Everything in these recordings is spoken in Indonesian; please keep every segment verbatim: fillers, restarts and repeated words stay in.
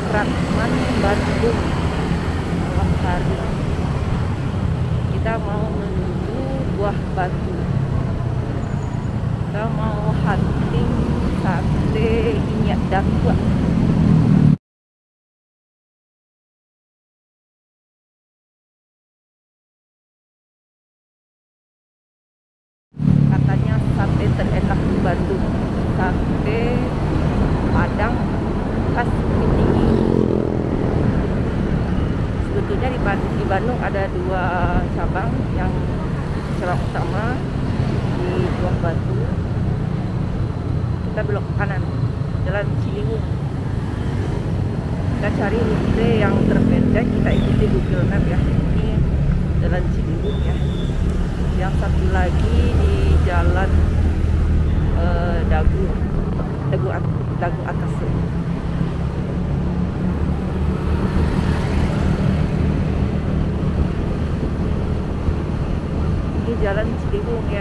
Supratman Bandung malam hari. Kita mau menuju Buah Batu. Kita mau hunting sate minyak dakwa. Katanya sate terenak di Bandung, sate Padang khas Bukit Tinggi. Sebetulnya di, Band di Bandung ada dua cabang, yang cabang utama di Buah Batu. Kita belok ke kanan, Jalan Ciliwung. Kita cari rute yang terpendek, kita ikuti Google Map ya. Ini Jalan Ciliwung ya. Yang satu lagi di Jalan eh, Dagu, Dagu, Dagu Atas. Ini Jalan Ciliwung ya.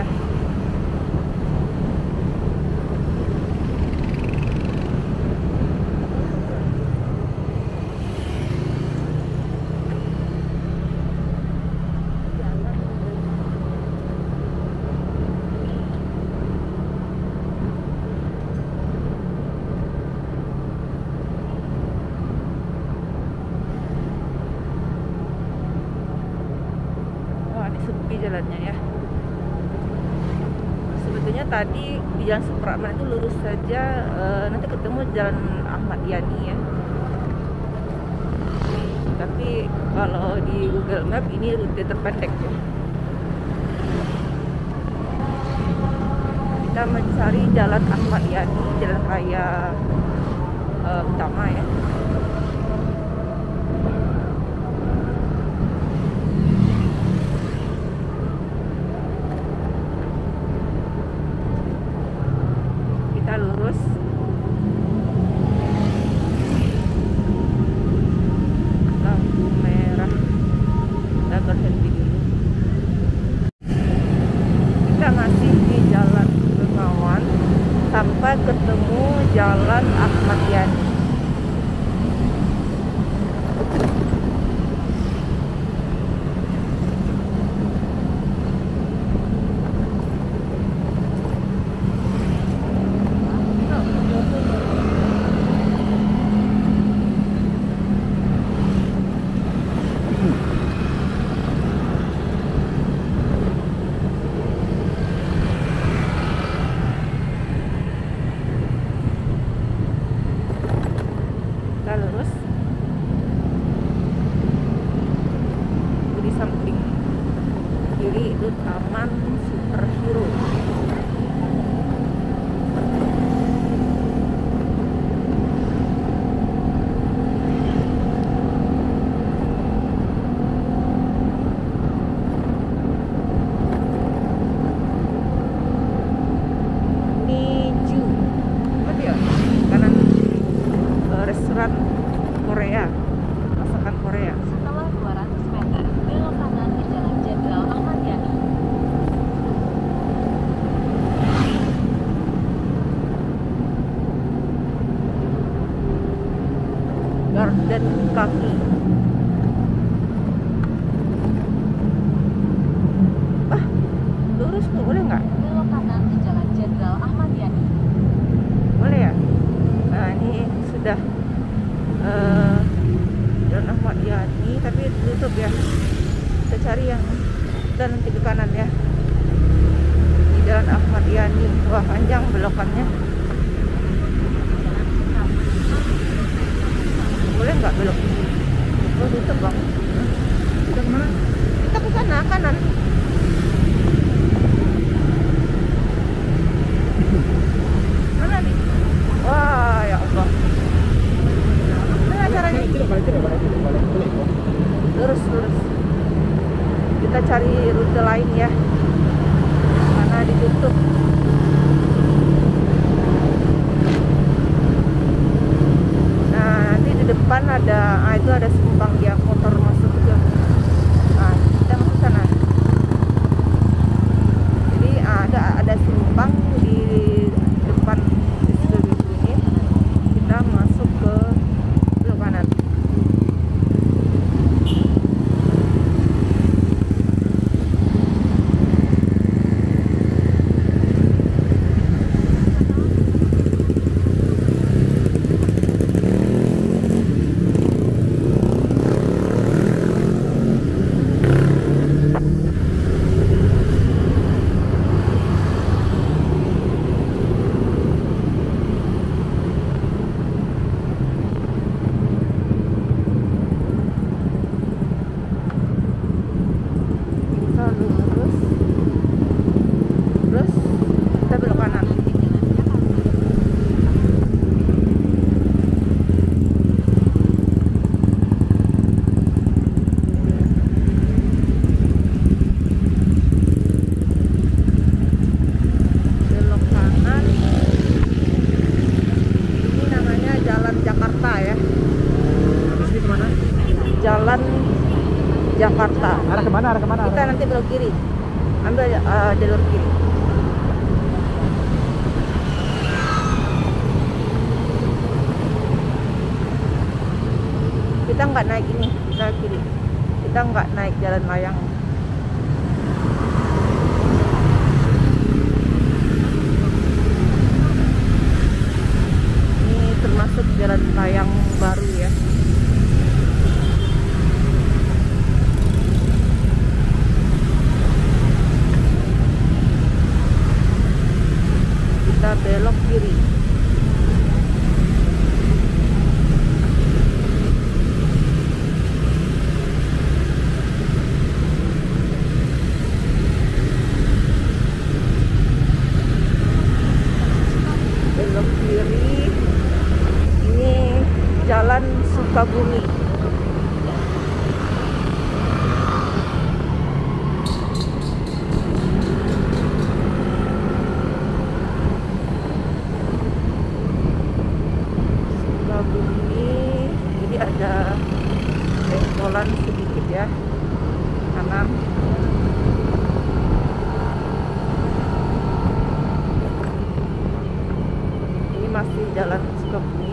Sepi jalannya ya. Sebetulnya tadi di Jalan Supratman itu lurus saja, e, nanti ketemu Jalan Ahmad Yani ya. Tapi kalau di Google Map ini rute terpendek ya. Kita mencari Jalan Ahmad Yani, jalan raya e, utama ya. Lurus lampu merah, kita berhenti dulu. Kita masih di Jalan Bengawan sampai ketemu Jalan Ahmad Yani. Lurus di samping kiri itu Taman Superhero. Niju apa dia? Kanan restoran Korea, masakan Korea. Setelah dua ratus meter, belok kanan ke Jalan Jenderal Ahmad Yani. Garden kaki. Ah, lurus tuh, boleh nggak? Belok kanan ke Jalan Jenderal Ahmad Yani. Boleh ya? Nah, ini sudah uh, Jalan Ahmad Yani, tapi tutup ya. Kita cari yang dan nanti ke kanan ya. Di Jalan Ahmad Yani, wah panjang belokannya. Boleh nggak belok? Oh, tutup bang. Kita kemana? Kita ke sana, kanan. Mana nih? Wah, ya Allah. Mana caranya? Lurus, lurus. Kita cari rute lain ya. Mana ditutup. Nah, nanti di depan ada, ah, itu ada simpang ya, motor masuk juga. Nah, kita masuk sana. Kemana arah kemana? Kita nanti belok kiri, ambil uh, jalur kiri. Kita nggak naik ini, kita kiri. Kita nggak naik jalan layang. Ini termasuk jalan layang baru ya. Kita belok kiri. Belok kiri. Ini Jalan Sukabumi. Sukabumi. Ini ada bentolan sedikit ya, kanan. Ini masih Jalan Sukabumi.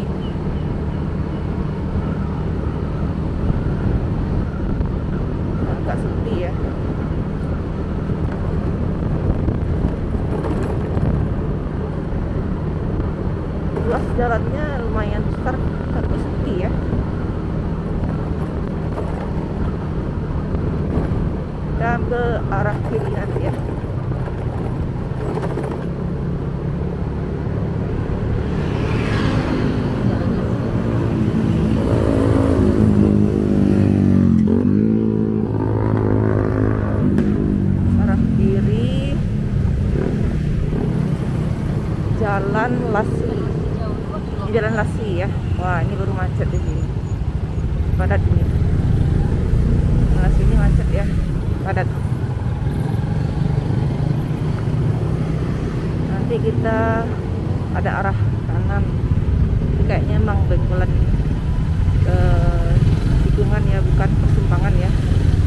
Agak sepi ya. Luas jalannya lumayan besar tapi sepi ya. Kita ambil arah kiri nanti ya. Arah kiri Jalan Laswi. Ini Jalan Laswi ya. Wah, ini baru macet di sini. Padat ini. Jalan Laswi ini macet ya. Padat. Nanti kita ada arah kanan. Ini kayaknya emang bentolan eh, tikungan ya, bukan persimpangan ya.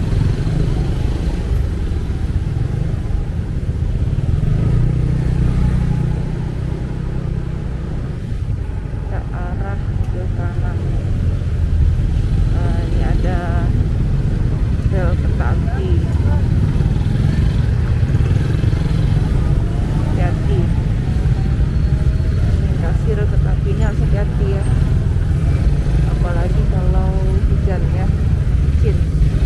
Kita arah ke kanan. Eh, ini ada rel kereta api. Hati-hati. Ini kasih rel kereta api ini harus hati-hati ya. Apalagi kalau hujan ya, licin.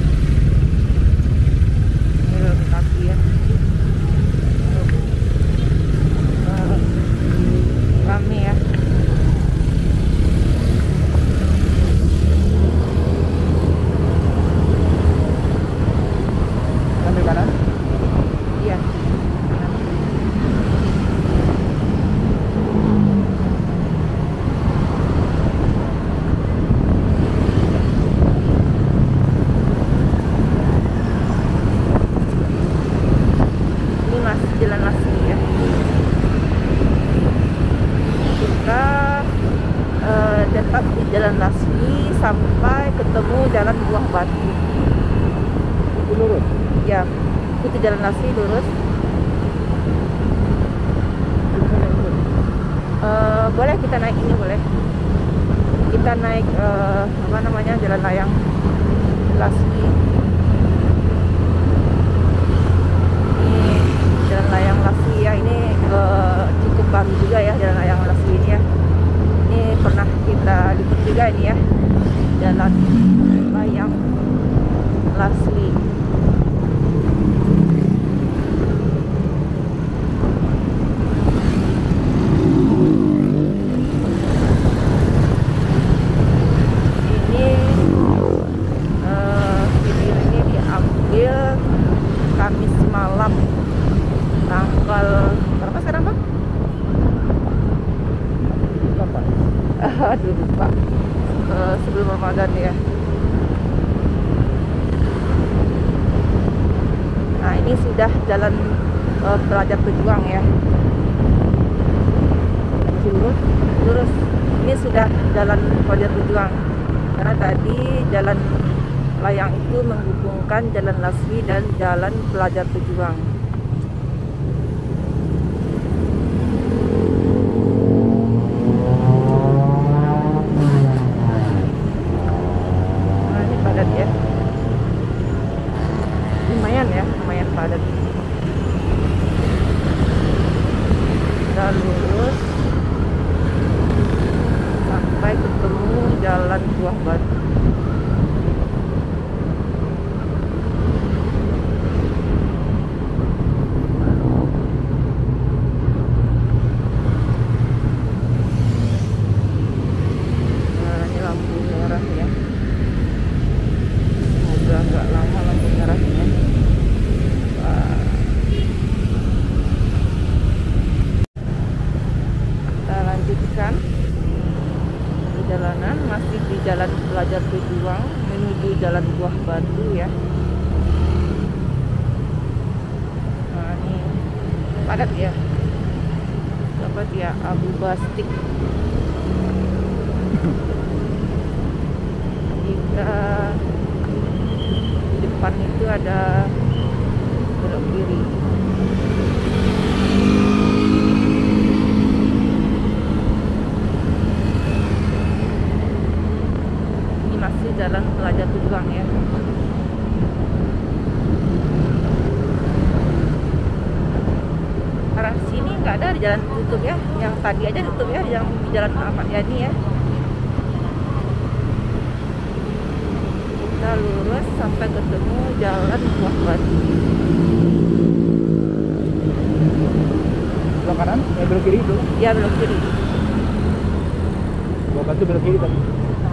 Ini rel kereta api ya. Eh, rame ya. Ambil kanan. Iya. Ini masih Jalan Laswi ya. Kita eh, tetap di Jalan Laswi sampai ketemu Jalan Buah Batu. Itu lurus. Ya, ikuti Jalan Laswi lurus. Eh, boleh kita naik ini, boleh. Kita naik eh, apa namanya, jalan layang Laswi. Ini jalan layang Laswi ya. Ini eh, cukup baru juga ya jalan layang Laswi ini ya. Ini pernah kita lihat juga ini ya, jalan layang Laswi. Ini eh, video ini diambil Kamis malam tanggal berapa sekarang Bang? Kapan? Aduh lupa. Eh, sebelum Ramadan ya. Nah ini sudah jalan eh, Pelajar Pejuang ya. Lurus, lurus. Ini sudah jalan Pelajar Pejuang. Karena tadi jalan layang itu menghubungkan Jalan Laswi dan Jalan Pelajar Pejuang. Nah, ini padat ya. Lumayan ya, lumayan padat. Kita lurus sampai ketemu Jalan Buah Batu. Nah, ini lampu merah ya. Semoga nggak lama lampu merahnya. Wah. Kita lanjutkan perjalanan masih di Jalan Pelajar Pejuang menuju Jalan Buah Batu ya. Nah, ini padat ya. Dapat ya Abu Bastik. Kita di depan itu ada belok kiri. Masih Jalan Pelajar Pejuang ya. Arah sini nggak ada di jalan tutup ya. Yang tadi aja tutup ya, yang di Jalan Ahmad Yani ya. Kita lurus sampai ketemu Jalan Buah Batu. Belok kanan, eh belok kiri dulu. Ya belok kiri. Buah Batu belok kiri tadi.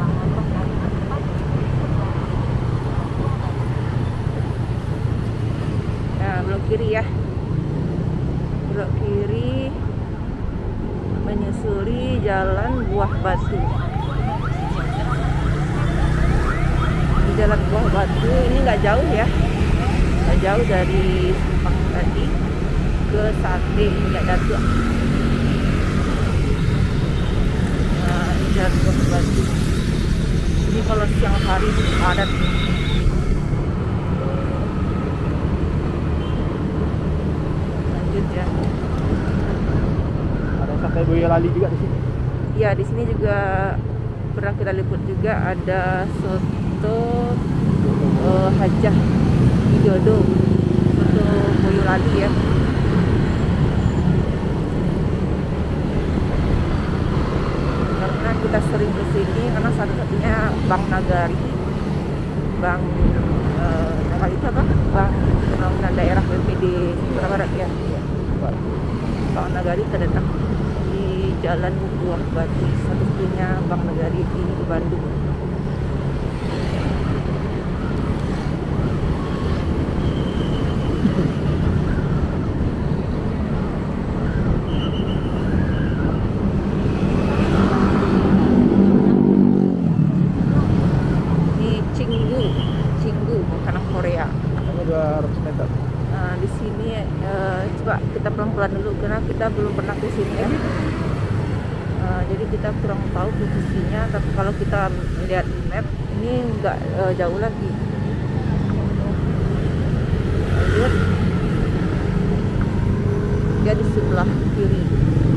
Belok kiri ya, belok kiri menyusuri Jalan Buah Batu. Di Jalan Buah Batu ini nggak jauh ya, nggak jauh dari Simpang tadi ke Sate Minyak Datuk. Nah, ini Jalan Buah Batu. Ini kalau siang hari padat. Ya. Ada Sate Boyolali juga di sini. Ya, di sini juga pernah kita liput juga ada soto uh, Hajah Widodo, soto Boyolali ya. Karena kita sering ke sini karena satu-satunya Bank Nagari, Bank uh, apa itu apa? Bank Pembangunan Daerah B P D Sumatera Barat ya. Bank Nagari terletak di Jalan Buah Batu, satu-satunya Bank Nagari di Bandung. Ini Cinggu, Cinggu makanan Korea. Hanya dua ratus meter. Nah, di sini uh, coba kita pelan-pelan dulu karena kita belum pernah ke sini ya. Uh, jadi kita kurang tahu posisinya, tapi kalau kita lihat di map ini nggak uh, jauh lagi. Lihat, dia di sebelah kiri.